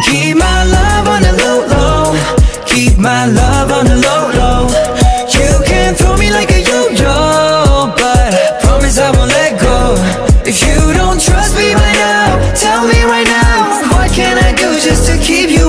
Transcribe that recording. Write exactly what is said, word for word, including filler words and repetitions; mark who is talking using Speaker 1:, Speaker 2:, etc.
Speaker 1: keep my love on the low, low. Keep my love on the low, low. You can throw me like a yo-yo, but I promise I won't let go. If you don't trust me right now, tell me right now, what can I do just to keep you